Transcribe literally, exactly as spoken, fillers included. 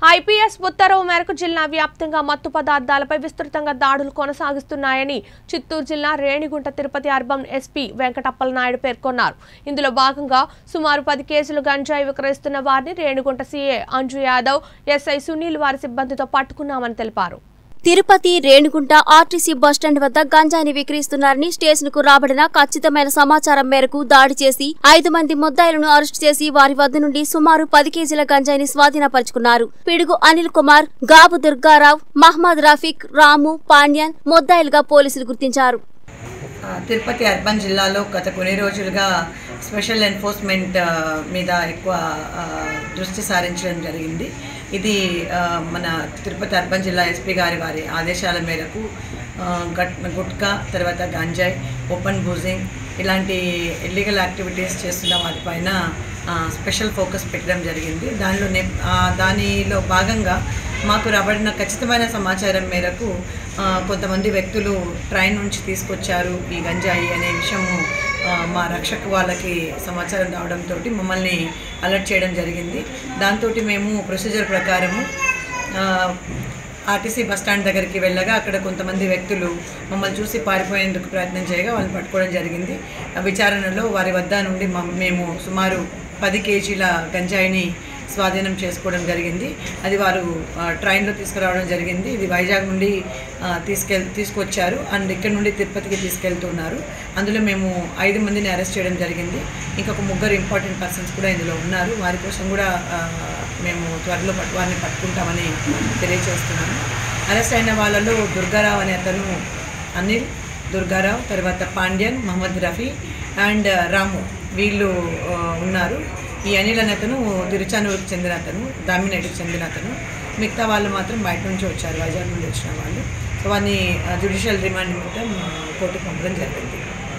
IPS ఉత్తర్వు మేరకు జిల్లా వ్యాప్తంగా మత్తు పదార్థాలపై విస్తృతంగా దాడులు కొనసాగిస్తున్నాయని చిత్తూరు జిల్లా రేణిగుంట తిరుపతి అర్బన్ ఎస్పీ వెంకటప్పలనాయుడు పేర్కొన్నారు. ఇందులో భాగంగా సుమారు పది కేజీలు గంజాయి విక్రయిస్తున్న వారిని రేణిగుంట సీఏ అంజు యాదవ్, ఎస్ఐ సునీల్ వారి సిబ్బందితో పట్టుకున్నామని తెలిపారు. తిరుపతి రేణిగుంట ఆర్టీసీ బస్టాండ్ వద్ద గంజాయిని విక్రయిస్తున్నారని స్టేషన్ కు రాబడిన ఖచ్చితమైన సమాచారం మేరకు దాడి చేసి ఐదు మంది ముద్దాయిలను అరెస్టు చేసి వారి వద్ద నుండి సుమారు పది కేజీల గంజాయిని స్వాధీనపరుచుకున్నారు. పిడుగు అనిల్ కుమార్, గాబు దుర్గారావు, మహమ్మద్ రఫీక్, రాము, పాండ్యన్ ముద్దాయిలుగా పోలీసులు గుర్తించారు. తిరుపతి అర్బన్ జిల్లాలో గత కొన్ని రోజులుగా స్పెషల్ ఎన్ఫోర్స్మెంట్ మీద ఎక్కువ దృష్టి సారించడం జరిగింది. ఇది మన తిరుపతి అర్బన్ జిల్లా ఎస్పీ గారి వారి ఆదేశాల మేరకు గట్ గుట్కా, తర్వాత గంజాయి, ఓపెన్ బూజింగ్ ఇలాంటి ఇల్లీగల్ యాక్టివిటీస్ చేస్తున్న వాటిపైన స్పెషల్ ఫోకస్ పెట్టడం జరిగింది. దానిలో దానిలో భాగంగా మాకు రాబడిన ఖచ్చితమైన సమాచారం మేరకు కొంతమంది వ్యక్తులు ట్రైన్ నుంచి తీసుకొచ్చారు ఈ గంజాయి అనే విషయము మా రక్షక వాళ్ళకి సమాచారం రావడంతో మమ్మల్ని అలర్ట్ చేయడం జరిగింది. దాంతో మేము ప్రొసీజర్ ప్రకారము ఆర్టీసీ బస్టాండ్ దగ్గరికి వెళ్ళగా అక్కడ కొంతమంది వ్యక్తులు మమ్మల్ని చూసి పారిపోయేందుకు ప్రయత్నం చేయగా వాళ్ళని పట్టుకోవడం జరిగింది. విచారణలో వారి వద్ద నుండి మేము సుమారు పది కేజీల గంజాయిని స్వాధీనం చేసుకోవడం జరిగింది. అది వారు ట్రైన్లో తీసుకురావడం జరిగింది. ఇది వైజాగ్ నుండి తీసుకెళ్ తీసుకొచ్చారు అండ్ ఇక్కడ నుండి తిరుపతికి తీసుకెళ్తున్నారు. అందులో మేము ఐదు మందిని అరెస్ట్ చేయడం జరిగింది. ఇంకొక ముగ్గురు ఇంపార్టెంట్ పర్సన్స్ కూడా ఇందులో ఉన్నారు. వారి కోసం కూడా మేము త్వరలో పట్టు వారిని పట్టుకుంటామని తెలియజేస్తున్నాము. అరెస్ట్ అయిన వాళ్ళలో దుర్గారావు అనే అతను, అనిల్, దుర్గారావు, తర్వాత పాండ్యన్, మహమ్మద్ రఫీ అండ్ రాము వీళ్ళు ఉన్నారు. ఈ అనిల్ అనే అతను తిరుచానూరుకు చెందిన అతను, దామినేటికి చెందిన అతను. మిగతా వాళ్ళు మాత్రం బయట నుంచి వచ్చారు, వైజాగ్ నుండి వచ్చిన వాళ్ళు. సో వారిని జ్యుడిషియల్ రిమాండ్ నిమిత్తం కోర్టుకు పంపడం జరిగింది.